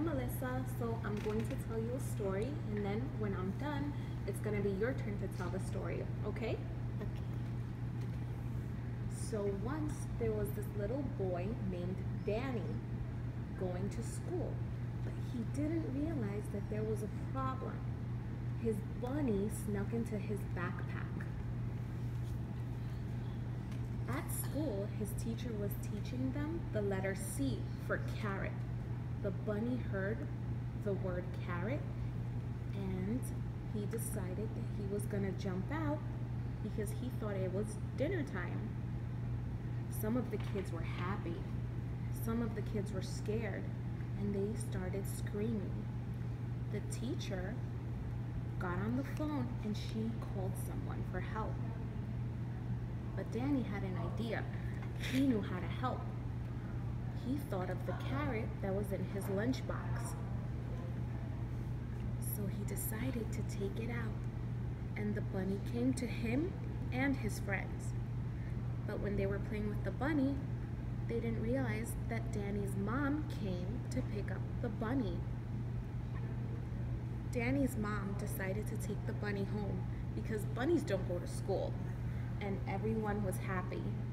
I'm Melissa, so I'm going to tell you a story, and then when I'm done, it's going to be your turn to tell the story, okay? Okay. So once there was this little boy named Danny going to school, but he didn't realize that there was a problem. His bunny snuck into his backpack. At school, his teacher was teaching them the letter C for carrot. The bunny heard the word carrot and he decided that he was gonna jump out because he thought it was dinner time. Some of the kids were happy, some of the kids were scared, and they started screaming. The teacher got on the phone and she called someone for help. But Danny had an idea. He knew how to help. He thought of the carrot that was in his lunchbox. So he decided to take it out, and the bunny came to him and his friends. But when they were playing with the bunny, they didn't realize that Danny's mom came to pick up the bunny. Danny's mom decided to take the bunny home because bunnies don't go to school, and everyone was happy.